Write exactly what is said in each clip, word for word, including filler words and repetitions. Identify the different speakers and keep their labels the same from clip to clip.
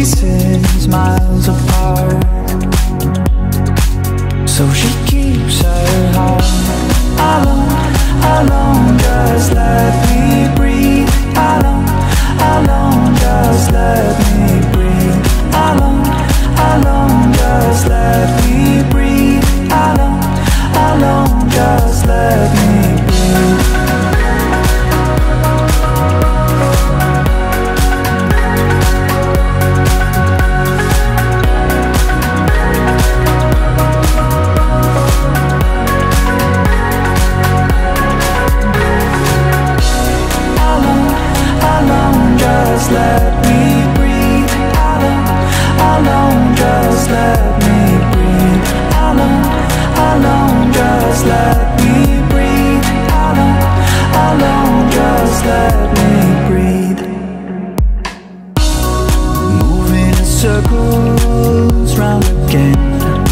Speaker 1: pieces miles apart. So she keeps her heart alone, alone, just let me breathe. Alone, alone, just let me breathe. Alone, alone, just let me breathe. Alone, alone, just let me breathe. Just let me breathe. Alone, alone, just let me breathe. Alone, alone, just let me breathe. Alone, alone, just let me breathe. Moving in circles round again.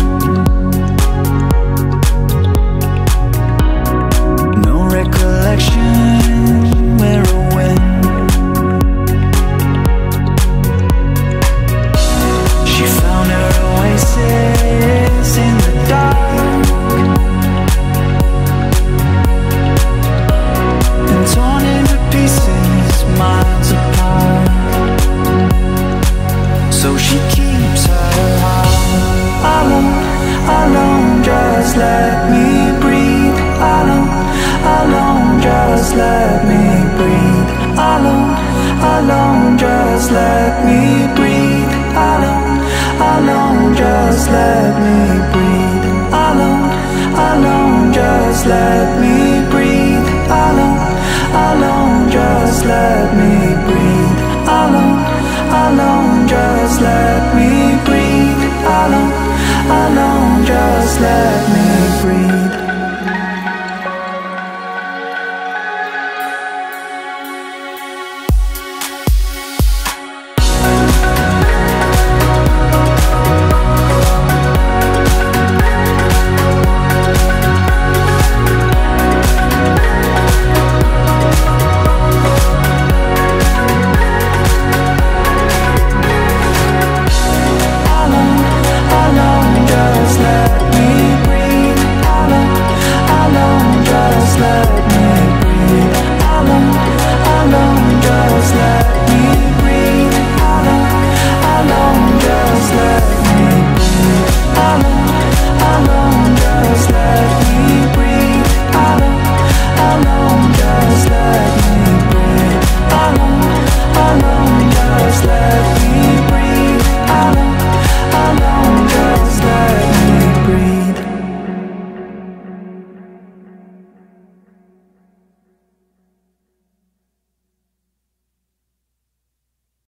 Speaker 1: No recollection where or when. In the dark and torn into pieces miles apart. So she keeps her heart alone, alone, just let me breathe. Alone, alone, just let me breathe. Alone, alone, just let me breathe. Alone, alone, just let me breathe. Alone, alone, just let me breathe.